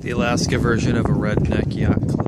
The Alaska version of a redneck yacht club.